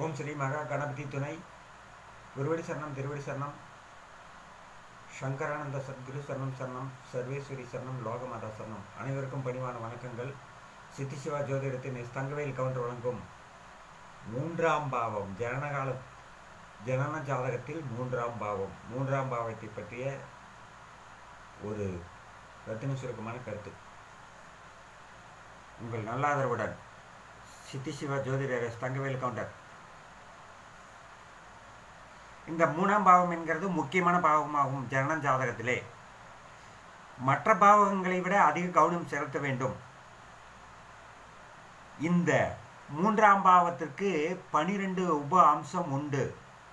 ஓம் ஸ்ரீ மகா கணபதி துணை குருவடி சரணம் திருவடி சரணம் சங்கரானந்த சத்குரு சரணம் சரணம் சர்வேஸ்வரி சரணம் லோகமாதா சரணம். அனைவருக்கும் பணிவான வணக்கங்கள். சித்தி சிவா ஜோதிடத்தின் தங்கவேல் கவுண்டர் வழங்கும் 3ஆம் பாவம் ஜனன ஜாதகத்தில் 3ஆம் பாவம் 3ஆம் பாவத்தை பற்றிய ஒரு ரத்தின சுருக்கமான கருத்து. உங்கள் நல்லாதரவுடன் சித்தி சிவா ஜோதிடர் தங்கவேல் கவுண்டர். இந்த 3ஆம் பாவம் என்கிறது முக்கியமான பாவமாகும். ஜனன ஜாதகத்திலே மற்ற பாவகங்களை விட அதிக கவனம் செலுத்த வேண்டும். இந்த 3ஆம் பாவத்திற்கு 12 உப அம்சம் உண்டு.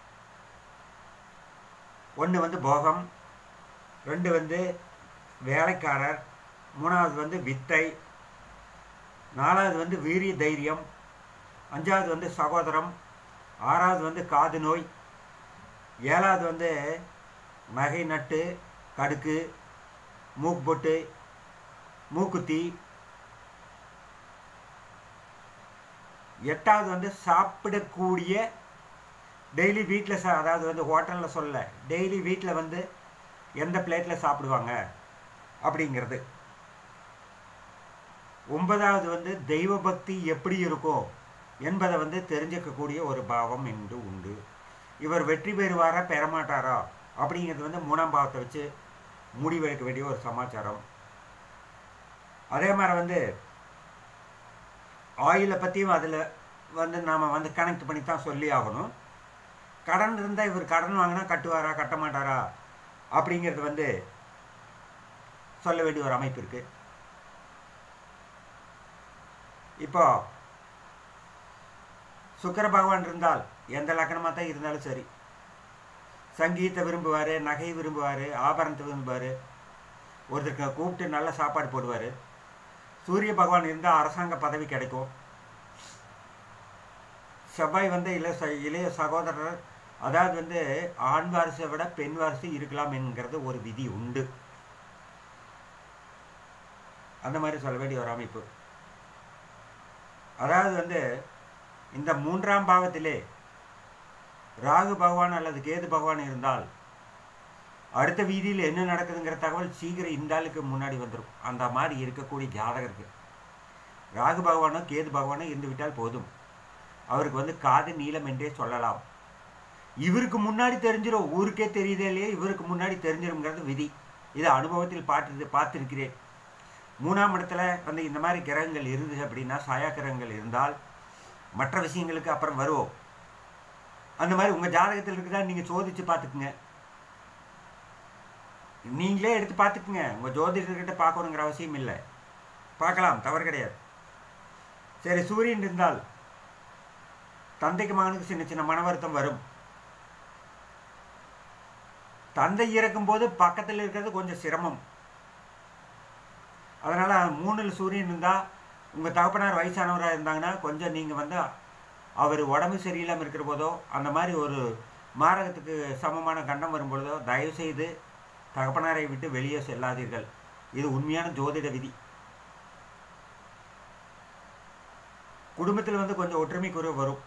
1 போகம், 2 வேலைக்காரர், 3வது வித்தை, 4வது வீரிய தைரியம், 5வது சகோதரம், 6வது காது நோய், 7வது நகை நட்டு கடுக்கு மூக்கு பொட்டு மூக்குத்தி, 8வது சாப்பிடக்கூடிய டெய்லி வீட்டில் அதாவது ஹோட்டலில் சொல்ல டெய்லி வீட்டில் எந்த பிளேட்டில் சாப்பிடுவாங்க அப்படிங்கிறது. 9வது தெய்வ பக்தி எப்படி இருக்கும் என்பதை தெரிஞ்சுக்கக்கூடிய ஒரு பாவம் என்று உண்டு. இவர் வெற்றி பெறுவாரா பெறமாட்டாரா அப்படிங்கிறது 3ஆம் பாவத்தை வச்சு முடிவெடுக்க வேண்டிய ஒரு சமாச்சாரம். அதே மாதிரி ஆயிலை பற்றியும் அதில் நாம் கனெக்ட் பண்ணி தான் சொல்லி ஆகணும். கடன் இருந்தால் இவர் கடன் வாங்கினா கட்டுவாரா கட்ட மாட்டாரா அப்படிங்கிறது சொல்ல வேண்டிய ஒரு அமைப்பு இருக்குது. இப்போ சுக்கிர பகவான் இருந்தால் எந்த லக்கணமாக தான் இருந்தாலும் சரி, சங்கீதத்தை விரும்புவார், நகை விரும்புவார், ஆபரணத்தை விரும்புவார், ஒருத்தருக்கு கூப்பிட்டு நல்ல சாப்பாடு போடுவார். சூரிய பகவான் இருந்தால் அரசாங்க பதவி கிடைக்கும். செவ்வாய் இளைய சகோதரர், அதாவது ஆண் வாரிசை விட பெண் வாரிசு இருக்கலாம் என்கிறது ஒரு விதி உண்டு. அந்த மாதிரி சொல்ல வேண்டிய ஒரு அமைப்பு. அதாவது இந்த 3ஆம் பாவத்திலே ராகு பகவான் அல்லது கேது பகவான் இருந்தால் அடுத்த வீதியில் என்ன நடக்குதுங்கிற தகவல் சீக்கிரம் இந்த ஆளுக்கு முன்னாடி வந்துடும். அந்த மாதிரி இருக்கக்கூடிய ஜாதகருக்கு ராகு பகவானோ கேது பகவானோ இருந்து விட்டால் போதும். அவருக்கு காது நீளம் என்றே சொல்லலாம். இவருக்கு முன்னாடி தெரிஞ்சிடும், ஊருக்கே தெரியுதே இல்லையே, இவருக்கு முன்னாடி தெரிஞ்சிடும்ங்கிறது விதி. இதை அனுபவத்தில் பார்த்துருக்கிறேன். 3ஆம் இடத்துல இந்த மாதிரி கிரகங்கள் இருந்துச்சு அப்படின்னா, சாயா கிரகங்கள் இருந்தால் மற்ற விஷயங்களுக்கு அப்புறம் வருவோம். அந்த மாதிரி உங்கள் ஜாதகத்தில் இருக்குதா நீங்கள் சோதித்து பார்த்துக்குங்க. நீங்களே எடுத்து பார்த்துக்குங்க. உங்கள் ஜோதிடர்கிட்ட பார்க்கணுங்கிற அவசியம் இல்லை, பார்க்கலாம், தவறு கிடையாது. சரி, சூரியன் இருந்தால் தந்தைக்கு மகனுக்கு சின்ன சின்ன மன வருத்தம் வரும். தந்தை இறக்கும்போது பக்கத்தில் இருக்கிறது கொஞ்சம் சிரமம். அதனால் 3ல் சூரியன் இருந்தால் உங்கள் தகப்பனார் வயசானவராக இருந்தாங்கன்னா கொஞ்சம் நீங்கள் அவர் உடம்பு சரியில்லாமல் இருக்கிற போதோ அந்த மாதிரி ஒரு மாரகத்துக்கு சமமான கண்டம் வரும்பொழுதோ தயவுசெய்து தகப்பனாரை விட்டு வெளியே செல்லாதீர்கள். இது உண்மையான ஜோதிட விதி. குடும்பத்தில் கொஞ்சம் ஒற்றுமை குறைவு வரும்.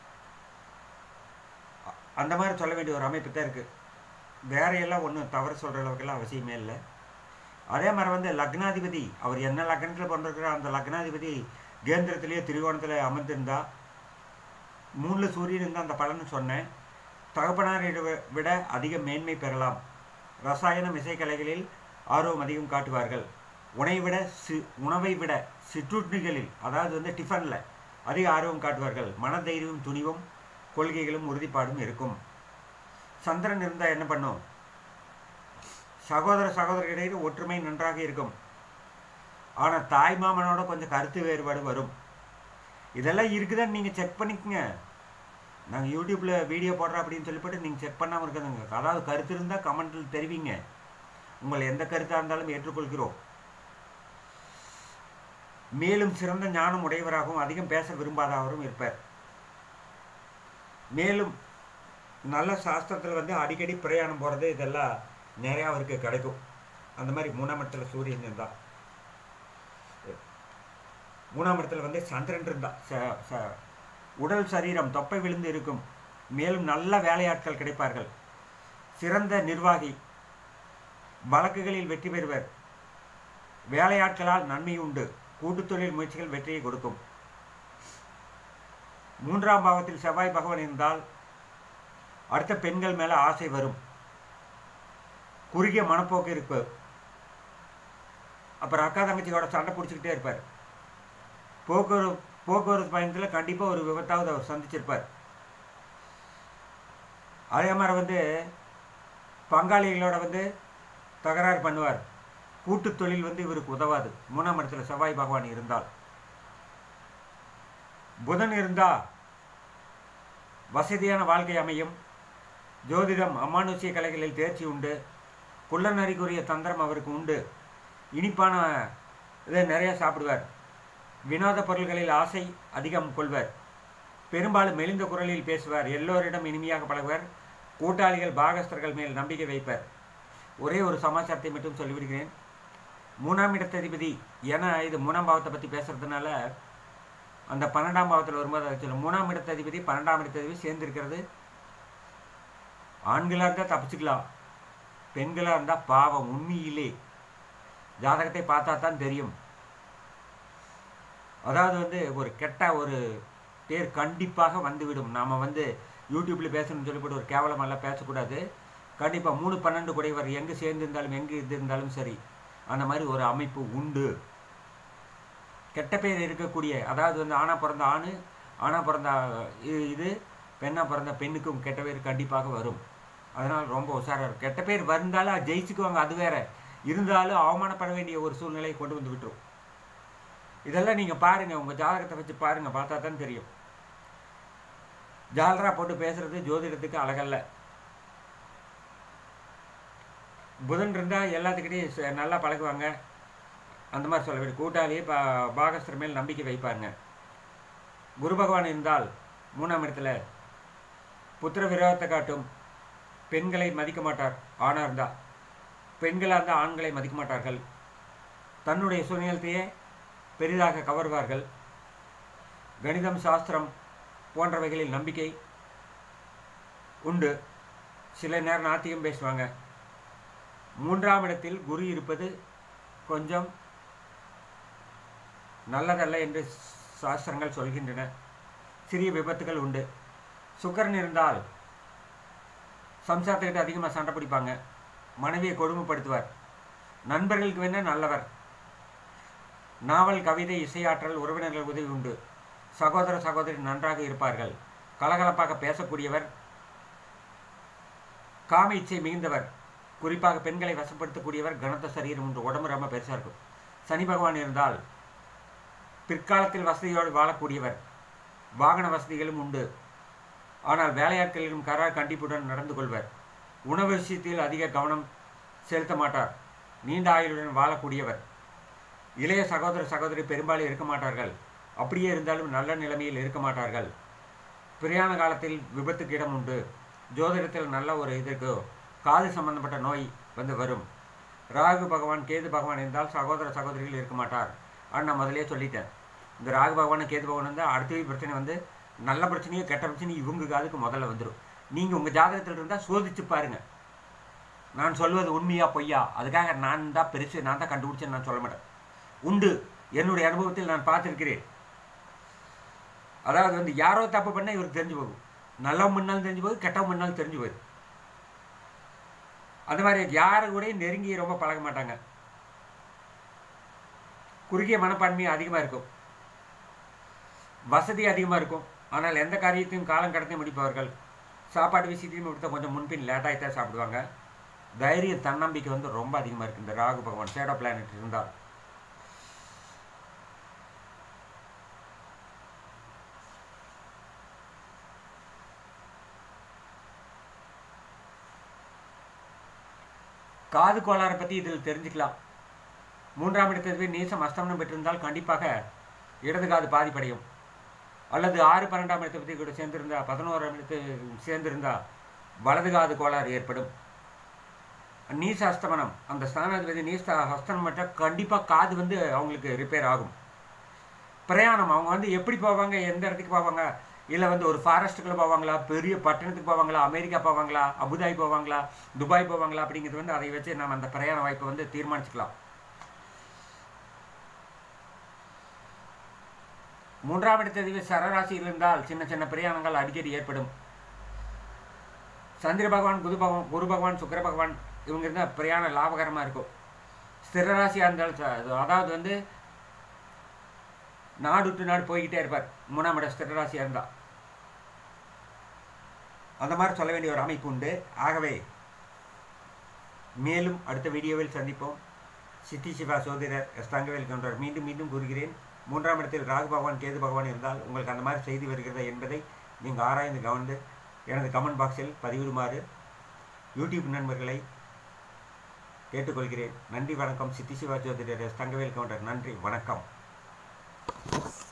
அந்த மாதிரி சொல்ல வேண்டிய ஒரு அமைப்பு தான் இருக்குது. வேறையெல்லாம் ஒன்றும் தவறு சொல்கிற அளவுக்கெல்லாம் அவசியமே இல்லை. அதே மாதிரி லக்னாதிபதி அவர் என்ன லக்னத்தில் பிறந்திருக்கிறார், அந்த லக்னாதிபதி கேந்திரத்திலேயே திரிகோணத்தில் அமர்ந்திருந்தா 3ல் சூரியன் இருந்தால் அந்த பலன்னு சொன்னேன். தகப்பனாரை விட அதிக மேன்மை பெறலாம். ரசாயனம் இசைக்கலைகளில் ஆர்வம் அதிகம் காட்டுவார்கள். உணவை விட சிற்றுண்டிகளில், அதாவது டிஃபனில் அதிக ஆர்வம் காட்டுவார்கள். மனதைரியம், துணிவும், கொள்கைகளும் உறுதிப்பாடும் இருக்கும். சந்திரன் இருந்தால் என்ன பண்ணும்? சகோதரர்களிடையே ஒற்றுமை நன்றாக இருக்கும். ஆனால் தாய் மாமனோட கொஞ்சம் கருத்து வேறுபாடு வரும். இதெல்லாம் இருக்குதான்னு நீங்கள் செக் பண்ணிக்கோங்க. நாங்கள் யூடியூப்பில் வீடியோ போடுறோம் அப்படின்னு சொல்லிவிட்டு நீங்கள் செக் பண்ணாமல் இருக்குதுங்க. அதாவது கருத்து இருந்தால் கமெண்ட்டில் தெரிவிங்க. உங்களை எந்த கருத்தாக இருந்தாலும் ஏற்றுக்கொள்கிறோம். மேலும் சிறந்த ஞானம் உடையவராகவும் அதிகம் பேச விரும்பாதவரும் இருப்பார். மேலும் நல்ல சாஸ்திரத்தில் அடிக்கடி பிரயாணம் போகிறது இதெல்லாம் நிறையா அவருக்கு கிடைக்கும். அந்த மாதிரி 3ஆம் இடத்துல சூரியன் இருந்தால், 3ஆம் இடத்துல சந்திரன் இருந்தால் உடல் சரீரம் தொப்பை விழுந்து இருக்கும். மேலும் நல்ல வேலையாட்கள் கிடைப்பார்கள். சிறந்த நிர்வாகி, வழக்குகளில் வெற்றி பெறுவர். வேலையாட்களால் நன்மை உண்டு. கூட்டுத் தொழில் முயற்சிகள் வெற்றியை கொடுக்கும். 3ஆம் பாவத்தில் செவ்வாய் பகவான் இருந்தால் அடுத்த பெண்கள் மேலே ஆசை வரும். குறுகிய மனப்போக்கு இருப்பு. அப்புறம் அக்கா தங்கச்சியோட சண்டை பிடிச்சிக்கிட்டே இருப்பார். போக்குவரத்து பயணத்தில் கண்டிப்பாக ஒரு விபத்தாவது அவர் சந்திச்சிருப்பார். அதே மாதிரி பங்காளிகளோட தகராறு பண்ணுவார். கூட்டு தொழில் இவருக்கு உதவாது. 3ஆம் இடத்துல செவ்வாய் பகவான் இருந்தால். புதன் இருந்தால் வசதியான வாழ்க்கை அமையும். ஜோதிடம் அமானுஷ்ய கலைகளில் தேர்ச்சி உண்டு. குள்ளநரிக்குரிய தந்திரம் அவருக்கு உண்டு. இனிப்பான இதை நிறைய சாப்பிடுவார். வினோத பொருள்களில் ஆசை அதிகம் கொள்வர். பெரும்பாலும் மெலிந்த குரலில் பேசுவார். எல்லோரிடம் இனிமையாக பழகுவர். கூட்டாளிகள் பாகஸ்தர்கள் மேல் நம்பிக்கை வைப்பர். ஒரே ஒரு சமாச்சாரத்தை மட்டும் சொல்லிவிடுகிறேன். 3ஆம் இடத்ததிபதி, ஏன்னா இது 3ஆம் பாவத்தை பற்றி பேசுறதுனால அந்த 12ஆம் பாவத்தில் வரும்போது அதை சொல்லும். 3ஆம் இடத்ததிபதி 12ஆம் இடத்ததிபதி சேர்ந்திருக்கிறது. ஆண்களாக இருந்தால் தப்பிச்சுக்கலாம், பெண்களாக இருந்தால் பாவம். உண்மையிலே ஜாதகத்தை பார்த்தா தான் தெரியும். அதாவது ஒரு கெட்ட ஒரு பேர் கண்டிப்பாக வந்துவிடும். நாம் யூடியூப்பில் பேசணும்னு சொல்லிவிட்டு ஒரு கேவலமெல்லாம் பேசக்கூடாது. கண்டிப்பாக 3-12 குடைவர் எங்கே சேர்ந்திருந்தாலும் எங்கே இருந்திருந்தாலும் சரி, அந்த மாதிரி ஒரு அமைப்பு உண்டு. கெட்ட பேர் இருக்கக்கூடிய, அதாவது ஆணாக பிறந்த ஆண், ஆணாக பிறந்த இது, பெண்ணாக பிறந்த பெண்ணுக்கும் கெட்ட பேர் கண்டிப்பாக வரும். அதனால் ரொம்ப உஷாராக. கெட்ட பேர் வந்தாலும் ஜெயிச்சுக்குவாங்க, அது வேற. இருந்தாலும் அவமானப்பட வேண்டிய ஒரு சூழ்நிலையை கொண்டு வந்து விட்டுரும். இதெல்லாம் நீங்கள் பாருங்கள், உங்கள் ஜாதகத்தை வச்சு பாருங்கள், பார்த்தா தான் தெரியும். ஜாலரா போட்டு பேசுறது ஜோதிடத்துக்கு அழகல்ல. புதன் இருந்தால் எல்லாத்துக்கிட்டையும் நல்லா பழகுவாங்க. அந்த மாதிரி சொல்ல வேண்டிய கூட்டாளி பாகஸ்தர் மேல் நம்பிக்கை வைப்பாங்க. குரு பகவான் இருந்தால் 3ஆம் இடத்துல புத்திர விரோதத்தை காட்டும். பெண்களை மதிக்க மாட்டார். ஆணாக இருந்தால், பெண்களாக இருந்தால் ஆண்களை மதிக்க மாட்டார்கள். தன்னுடைய சுயநலத்தையே பெரிதாக கவர்வார்கள். கணிதம், சாஸ்திரம் போன்றவைகளில் நம்பிக்கை உண்டு. சில நேரம் நாத்திகம் பேசுவாங்க. 3ஆம் இடத்தில் குரு இருப்பது கொஞ்சம் நல்லதல்ல என்று சாஸ்திரங்கள் சொல்கின்றன. சிறிய விபத்துகள் உண்டு. சுக்கிரன் இருந்தால் சம்சாரத்துக்கிட்ட அதிகமாக சண்டை பிடிப்பாங்க. மனைவியை கொடுமைப்படுத்துவார். நண்பர்களுக்கு வேணால் நல்லவர். நாவல், கவிதை, இசையாற்றல், உறவினர்கள் உதவி உண்டு. சகோதர சகோதரி நன்றாக இருப்பார்கள். கலகலப்பாக பேசக்கூடியவர். காம இச்சை மிகுந்தவர். குறிப்பாக பெண்களை வசப்படுத்தக்கூடியவர். கனத்த சரீரம் உண்டு. உடம்பு ரொம்ப பெருசாக இருக்கும். சனி பகவான் இருந்தால் பிற்காலத்தில் வசதியோடு வாழக்கூடியவர். வாகன வசதிகளும் உண்டு. ஆனால் வேலையாட்களிலும் கண்டிப்புடன் நடந்து கொள்வர். உணவு விஷயத்தில் அதிக கவனம் செலுத்த மாட்டார். நீண்ட ஆயுளுடன் வாழக்கூடியவர். இளைய சகோதர சகோதரி பெரும்பாலும் இருக்க மாட்டார்கள். அப்படியே இருந்தாலும் நல்ல நிலைமையில் இருக்க மாட்டார்கள். பிரயாண காலத்தில் விபத்துக்கு இடம் உண்டு. ஜோதிடத்தில் நல்ல ஒரு இதற்கு காது சம்பந்தப்பட்ட நோய் வரும். ராகு பகவான், கேது பகவான் இருந்தால் சகோதர சகோதரிகள் இருக்க மாட்டார். ஆனால் நான் முதலே சொல்லிட்டேன், இந்த ராகு பகவான் கேது பகவான் இருந்தால் அடுத்த பிரச்சனை நல்ல பிரச்சனையோ கெட்ட பிரச்சனையும் இவங்க அதுக்கு முதல்ல வந்துடும். நீங்கள் உங்கள் ஜாதகத்தில் இருந்தால் சோதிச்சு பாருங்கள். நான் சொல்வது உண்மையா பொய்யா, அதுக்காக நான் தான் பெருசு, நான் தான் கண்டுபிடிச்சேன்னு நான் சொல்ல மாட்டேன். உண்டு, என்னுடைய அனுபவத்தில் நான் பார்த்துருக்கிறேன். அதாவது யாரோ தப்பு பண்ணால் இவருக்கு தெரிஞ்சு போகும். நல்லவன் முன்னாலும் தெரிஞ்சு போகுது, கெட்டவன் முன்னாலும் தெரிஞ்சு போகுது. அந்த மாதிரி யாரு கூட நெருங்கி ரொம்ப பழக மாட்டாங்க. குறுகிய மனப்பான்மை அதிகமாக இருக்கும். வசதி அதிகமாக இருக்கும். ஆனால் எந்த காரியத்தையும் காலம் கடத்தி முடிப்பவர்கள். சாப்பாடு விஷயத்தையும் கொடுத்தா கொஞ்சம் முன்பின் லேட்டாகித்தான் சாப்பிடுவாங்க. தைரிய தன்னம்பிக்கை ரொம்ப அதிகமாக இருக்குது இந்த ராகு பகவான் ஷேடோ பிளானட் இருந்தால். காது கோளாறை பற்றி இதில் தெரிஞ்சுக்கலாம். 3ஆம் இடத்திற்கு நீசம் அஸ்தமனம் பெற்றிருந்தால் கண்டிப்பாக இடது காது பாதிப்படையும். அல்லது 6-12ஆம் இடத்தை பற்றி கூட சேர்ந்திருந்தால், 11ஆம் இடத்து சேர்ந்திருந்தால் வலது காது கோளாறு ஏற்படும். நீச அஸ்தமனம், அந்த ஸ்தானாதிபதி நீச அஸ்தமனம் மட்டும் கண்டிப்பாக காது அவங்களுக்கு ரிப்பேர் ஆகும். பிரயாணம், அவங்க எப்படி போவாங்க, எந்த இடத்துக்கு போவாங்க, இல்லை வந்து ஒரு ஃபாரஸ்ட்டுக்குள்ளே போவாங்களா, பெரிய பட்டணத்துக்கு போவாங்களா, அமெரிக்கா போவாங்களா, அபுதாபி போவாங்களா, துபாய் போவாங்களா அப்படிங்கிறது வந்து அதை வச்சு நம்ம அந்த பிரயாண வாய்ப்பை வந்து தீர்மானிச்சுக்கலாம். 3ஆம் இடத்ததிவு சரராசியில் இருந்தால் சின்ன சின்ன பிரயாணங்கள் அடிக்கடி ஏற்படும். சந்திர பகவான், குரு பகவான், சுக்கிர பகவான் இவங்க இருந்தால் பிரயாணம் லாபகரமாக இருக்கும். ஸ்திரராசியாக இருந்தால் அதாவது வந்து நாடு விட்டு நாடு போய்கிட்டே இருப்பார். 3ஆம் இடம் ஸ்திரராசியாக இருந்தால் அந்த மாதிரி சொல்ல வேண்டிய ஒரு அமைப்பு உண்டு. ஆகவே மேலும் அடுத்த வீடியோவில் சந்திப்போம். சித்தி சிவா சோதிடர் எஸ். தங்கவேல் கவுண்டர் மீண்டும் கூறுகிறேன். 3ஆம் இடத்தில் ராகு பகவான், கேது பகவான் இருந்தால் உங்களுக்கு அந்த மாதிரி செய்தி வருகிறதா என்பதை நீங்கள் ஆராய்ந்து கவர்ந்து எனது கமெண்ட் பாக்ஸில் பதிவிடுமாறு யூடியூப் நண்பர்களை கேட்டுக்கொள்கிறேன். நன்றி, வணக்கம். சித்தி சிவா ஜோதிடர் எஸ். தங்கவேல் கவுண்டர். நன்றி, வணக்கம்.